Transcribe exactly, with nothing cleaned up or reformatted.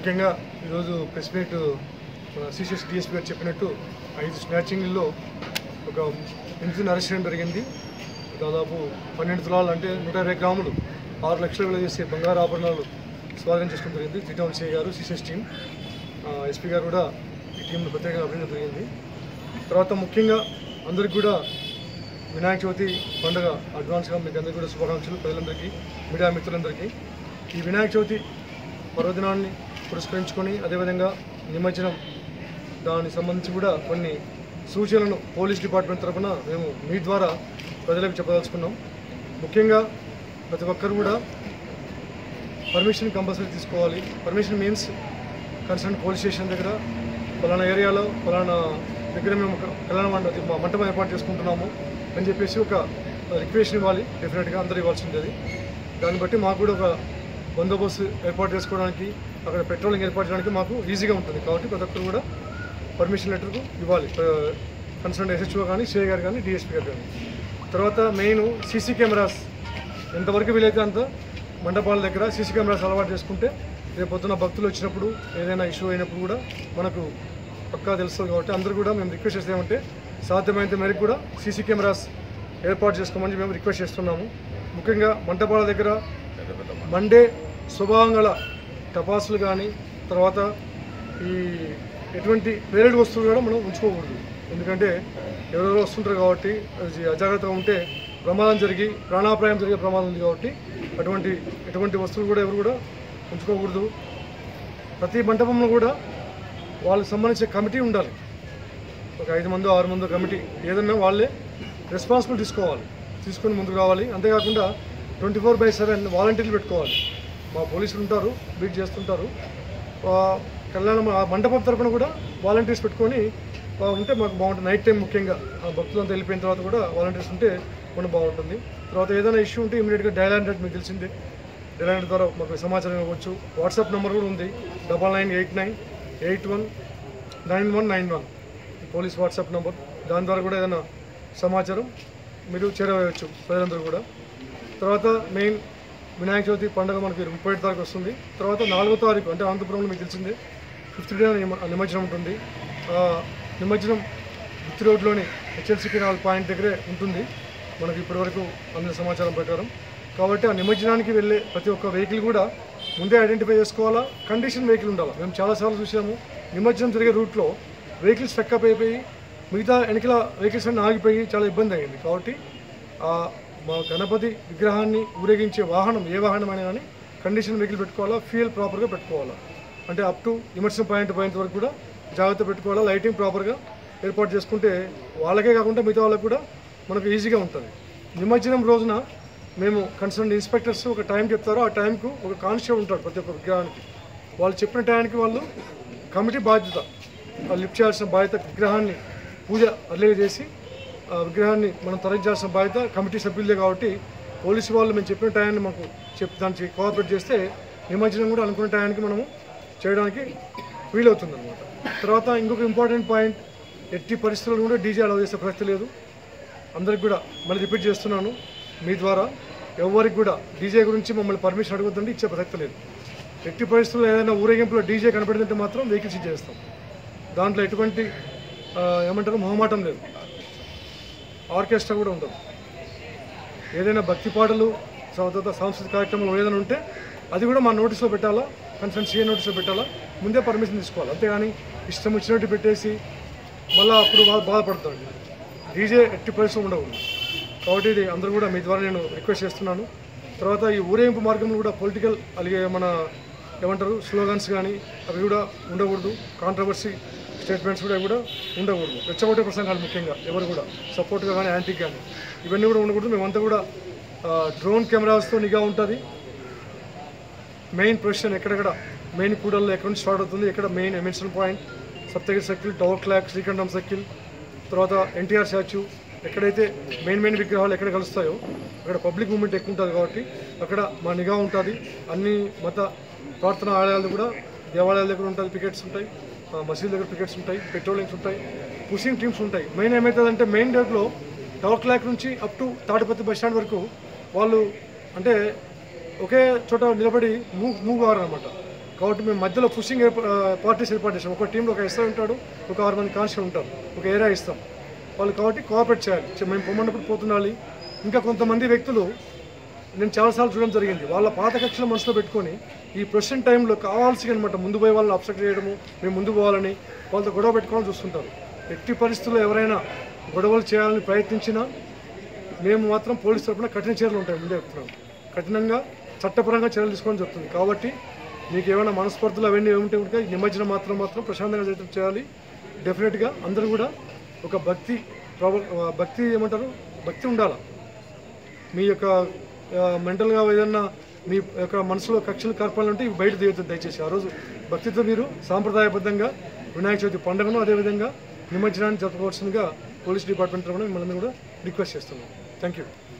ముఖ్యంగా ఈరోజు press meet CCS DSP గారు చెప్పినట్టు ఐదు స్నాచింగ్లో ఒక ఎనిమిదిని అరెస్ట్ చేయడం జరిగింది. దాదాపు పన్నెండు తులాలు అంటే నూట ఇరవై గ్రాములు ఆరు లక్షల విలువ చేసే బంగారు ఆభరణాలు స్వాధీనం చేసుకోవడం జరిగింది. త్రీ టౌన్ సిఐ గారు, సిసిఎస్ టీం, ఎస్పీ గారు కూడా ఈ టీంను ప్రత్యేకంగా అభినందన జరిగింది. తర్వాత ముఖ్యంగా అందరికీ కూడా వినాయక చవితి పండుగ అడ్వాన్స్గా మీకు అందరికీ కూడా శుభాకాంక్షలు. ప్రజలందరికీ, మీడియా మిత్రులందరికీ ఈ వినాయక చవితి పర్వదినాన్ని పురస్కరించుకొని అదేవిధంగా నిమజ్జనం దానికి సంబంధించి కూడా కొన్ని సూచనలను పోలీస్ డిపార్ట్మెంట్ తరఫున మేము మీ ద్వారా ప్రజలకు చెప్పదలుచుకున్నాం. ముఖ్యంగా ప్రతి ఒక్కరు కూడా పర్మిషన్ కంపల్సరీ తీసుకోవాలి. Permission means concern police station దగ్గర ఫలానా ఏరియాలో ఫలానా దగ్గర మేము కళ్యాణ మంటపం ఏర్పాటు చేసుకుంటున్నాము అని చెప్పేసి ఒక రిక్వెస్ట్ ఇవ్వాలి. డెఫినెట్గా అందరూ ఇవ్వాల్సి ఉంటుంది. దాన్ని బట్టి మాకు కూడా ఒక బందోబస్తు ఏర్పాటు చేసుకోవడానికి, అక్కడ పెట్రోలింగ్ ఏర్పాటు చేయడానికి మాకు ఈజీగా ఉంటుంది. కాబట్టి ప్రతి ఒక్కరు కూడా పర్మిషన్ లెటర్కు ఇవ్వాలి. కన్సర్న్ ఎస్హెచ్ఓ కానీ, సిఐ గారు కానీ, డిఎస్పీ గారు కానీ. తర్వాత మెయిన్ సీసీ కెమెరాస్ ఎంతవరకు వీలైతే అంత మండపాల దగ్గర సీసీ కెమెరాస్ అలవాటు చేసుకుంటే రేపు పొద్దున భక్తులు వచ్చినప్పుడు ఏదైనా ఇష్యూ అయినప్పుడు కూడా మనకు పక్కా తెలుస్తుంది. కాబట్టి అందరూ కూడా మేము రిక్వెస్ట్ చేస్తామంటే సాధ్యమైనంత మేరకు కూడా సీసీ కెమెరాస్ ఏర్పాటు చేసుకోమని మేము రిక్వెస్ట్ చేస్తున్నాము. ముఖ్యంగా మంటపాల దగ్గర మండే స్వభావంగల టపాసులు కానీ, తర్వాత ఈ ఎటువంటి పేరెడ్ వస్తువులు కూడా మనం ఉంచుకోకూడదు. ఎందుకంటే ఎవరెవరో వస్తుంటారు కాబట్టి అజాగ్రత్తగా ఉంటే ప్రమాదం జరిగి ప్రాణాపాయం జరిగే ప్రమాదం ఉంది. కాబట్టి అటువంటి ఎటువంటి వస్తువులు కూడా ఎవరు కూడా ఉంచుకోకూడదు. ప్రతి మంటపంలో కూడా వాళ్ళకి సంబంధించిన కమిటీ ఉండాలి. ఒక ఐదు మందో ఆరు మందో కమిటీ ఏదన్నా వాళ్ళే రెస్పాన్సిబిలిటీ తీసుకోవాలి, తీసుకొని ముందుకు రావాలి. అంతేకాకుండా ట్వంటీ ఫోర్ బై సెవెన్ వాలంటీర్లు పెట్టుకోవాలి. మా పోలీసులు ఉంటారు, బీట్ చేస్తుంటారు. కళ్యాణ మండపం తరపున కూడా వాలంటీర్స్ పెట్టుకొని ఉంటే మాకు బాగుంటుంది. నైట్ టైం ముఖ్యంగా భక్తులంతా వెళ్ళిపోయిన తర్వాత కూడా వాలంటీర్స్ ఉంటే మనకు బాగుంటుంది. తర్వాత ఏదైనా ఇష్యూ ఉంటే ఇమీడియట్గా డయల్ హండ్రెడ్ మీకు తెలిసిందే, డయల్ హండ్రెడ్ ద్వారా మాకు సమాచారం ఇవ్వచ్చు. వాట్సాప్ నెంబర్ కూడా ఉంది, double nine eight nine eight one nine one nine one police WhatsApp number. దాని ద్వారా కూడా ఏదైనా సమాచారం మీరు చేరవేయవచ్చు ప్రజలందరూ కూడా. తర్వాత మెయిన్ వినాయక చవితి పండుగ మనకి ముప్పై ఏడు తారీఖు వస్తుంది. తర్వాత నాలుగో తారీఖు అంటే అనంతపురంలో మీకు తెలిసిందే ఫిఫ్త్ డే నిమజ్జనం ఉంటుంది. నిమజ్జనం గుత్తి రోడ్లోని హెచ్ఎల్సీ కెనాల్ పాయింట్ దగ్గరే ఉంటుంది మనకి ఇప్పటివరకు అందిన సమాచారం ప్రకారం. కాబట్టి ఆ నిమజ్జనానికి వెళ్ళే ప్రతి ఒక్క వెహికల్ కూడా ముందే ఐడెంటిఫై చేసుకోవాలా, కండిషన్ వెహికల్ ఉండాలి. మేము చాలాసార్లు చూసాము నిమజ్జనం జరిగే రూట్లో వెహికల్స్ స్టక్అప్ అయిపోయి మిగతా వెనకల వెహికల్స్ అన్నీ ఆగిపోయి చాలా ఇబ్బంది అయ్యింది. కాబట్టి మా గణపతి విగ్రహాన్ని ఊరేగించే వాహనం ఏ వాహనం అయినా కానీ కండిషన్ వెహికల్ పెట్టుకోవాలా, ఫ్యూయల్ ప్రాపర్గా పెట్టుకోవాలా. అంటే అప్ టు నిమజ్జనం పాయింట్ పాయింట్ వరకు కూడా జాగ్రత్త పెట్టుకోవాలా. లైటింగ్ ప్రాపర్గా ఏర్పాటు చేసుకుంటే వాళ్ళకే కాకుండా మిగతా వాళ్ళకి కూడా మనకు ఈజీగా ఉంటుంది. నిమజ్జనం రోజున మేము కన్సర్న్ ఇన్స్పెక్టర్స్ ఒక టైం చెప్తారో ఆ టైంకు ఒక కానిస్టేబుల్ ఉంటాడు ప్రతి ఒక్క విగ్రహానికి. వాళ్ళు చెప్పిన టైంకి వాళ్ళు కమిటీ బాధ్యత, వాళ్ళు లిఫ్ట్ చేయాల్సిన బాధ్యత, విగ్రహాన్ని పూజ అర్లే చేసి ఆ విగ్రహాన్ని మనం తరలించాల్సిన బాధ్యత కమిటీ సభ్యులే. కాబట్టి పోలీసు వాళ్ళు మేము చెప్పిన టైంని మాకు చెప్ దానికి కోఆపరేట్ చేస్తే నిమజ్జనం కూడా అనుకున్న టైంకి మనము చేయడానికి వీలవుతుంది అనమాట. తర్వాత ఇంకొక ఇంపార్టెంట్ పాయింట్, ఎట్టి పరిస్థితుల్లో కూడా డీజే అలౌ చేసే ప్రసక్తి లేదు. అందరికి కూడా మళ్ళీ రిపీట్ చేస్తున్నాను మీ ద్వారా, ఎవరికి కూడా డీజే గురించి మమ్మల్ని పర్మిషన్ అడగొద్దండి, ఇచ్చే ప్రసక్తి లేదు. ఎట్టి పరిస్థితుల్లో ఏదైనా ఊరేగింపులో డీజే కనపడిందంటే మాత్రం వెహికల్స్ చేస్తాం. దాంట్లో ఎటువంటి ఏమంటారు మొహమాటం లేదు. ఆర్కెస్ట్రా కూడా ఉండదు. ఏదైనా భక్తి పాటలు, తర్వాత సాంస్కృతిక కార్యక్రమాలు ఏదైనా ఉంటే అది కూడా మా నోటీస్లో పెట్టాలా, కన్సర్న్ సీఏ నోటీస్లో పెట్టాలా, ముందే పర్మిషన్ తీసుకోవాలి. అంతేగాని ఇష్టం వచ్చినట్టు పెట్టేసి మళ్ళీ అప్పుడు బాధపడతాడు. డీజే ఎట్టి పరిస్థితులు ఉండకూడదు. కాబట్టి ఇది అందరూ కూడా మీ ద్వారా నేను రిక్వెస్ట్ చేస్తున్నాను. తర్వాత ఈ ఊరేగింపు మార్గంలో కూడా పొలిటికల్ అలాగే మన ఏమంటారు స్లోగన్స్ కానీ అవి కూడా ఉండకూడదు. కాంట్రవర్సీ స్టేట్మెంట్స్ కూడా కూడా ఉండకూడదు. రెచ్చగొట్టే ప్రసంగాలు ముఖ్యంగా ఎవరు కూడా సపోర్ట్గా కానీ యాంటీకి కానీ ఇవన్నీ కూడా ఉండకూడదు. మేమంతా కూడా డ్రోన్ కెమెరాస్తో నిఘా ఉంటుంది. మెయిన్ ప్రొజిషన్ ఎక్కడెక్కడ మెయిన్ కూడల్లో ఎక్కడ నుంచి స్టార్ట్ అవుతుంది, ఎక్కడ main emission point, Saptagiri circle, tower clock, Srikantam circle, తర్వాత ఎన్టీఆర్ స్టాచ్యూ, ఎక్కడైతే మెయిన్ మెయిన్ విగ్రహాలు ఎక్కడ కలుస్తాయో అక్కడ పబ్లిక్ మూవ్మెంట్ ఎక్కువ ఉంటుంది. కాబట్టి అక్కడ మా నిఘా ఉంటుంది. అన్ని మత ప్రార్థనా ఆలయాలు కూడా దేవాలయాల దగ్గర ఉంటుంది, పికెట్స్ ఉంటాయి, మసీదు దగ్గర పికెట్స్ ఉంటాయి, పెట్రోలింగ్స్ ఉంటాయి, పుషింగ్ టీమ్స్ ఉంటాయి. మెయిన్ ఏమవుతుందంటే మెయిన్ డేట్లో టవర్ క్లాక్ నుంచి up to Tadipatri bus stand వరకు వాళ్ళు అంటే ఒకే చోట నిలబడి మూవ్ మూవ్ కావాలన్నమాట. కాబట్టి మేము మధ్యలో పుషింగ్ పార్టీస్ ఏర్పాటు చేస్తాం. ఒక టీంలో ఒక ఎస్ఐ ఉంటాడు, ఒక ఆరు మంది కానిస్టేబుల్ ఉంటారు, ఒక ఏరియా ఇస్తాం వాళ్ళు. కాబట్టి కోఆపరేట్ చేయాలి. మేము పొమ్మన్నప్పుడు పోతుండాలి. ఇంకా కొంతమంది వ్యక్తులు నేను చాలాసార్లు చూడడం జరిగింది, వాళ్ళ పాత కక్షలు మనసులో పెట్టుకొని ఈ ప్రొసెషన్ టైంలో కావాల్సి అనమాట ముందు పోయి వాళ్ళని అప్సెట్ చేయడము, మేము ముందు పోవాలని వాళ్ళతో గొడవ పెట్టుకోవాలని చూస్తుంటారు. ఎట్టి పరిస్థితుల్లో ఎవరైనా గొడవలు చేయాలని ప్రయత్నించినా మేము మాత్రం పోలీసు తరఫున కఠిన చర్యలు ఉంటాయి. ముందే చెప్తున్నాం, కఠినంగా చట్టపరంగా చర్యలు తీసుకోవడం జరుగుతుంది. కాబట్టి మీకు ఏమైనా మనస్పర్ధలు అవన్నీ ఏమిటి ఉంటే నిమజ్జనం మాత్రం మాత్రం ప్రశాంతంగా చేయాలి. డెఫినెట్గా అందరూ కూడా ఒక భక్తి భక్తి ఏమంటారు భక్తి ఉండాలి. మీ యొక్క మెంటల్గా ఏదన్నా మీ యొక్క మనసులో కక్షలు కార్పాలంటే ఇవి బయట తీయొద్దు దయచేసి. ఆ రోజు భక్తితో మీరు సాంప్రదాయబద్ధంగా వినాయక చవితి పండుగను అదేవిధంగా నిమజ్జనాన్ని జరుపుకోవాల్సిందిగా పోలీస్ డిపార్ట్మెంట్ తరఫున మిమ్మల్ని కూడా రిక్వెస్ట్ చేస్తున్నాం. Thank you.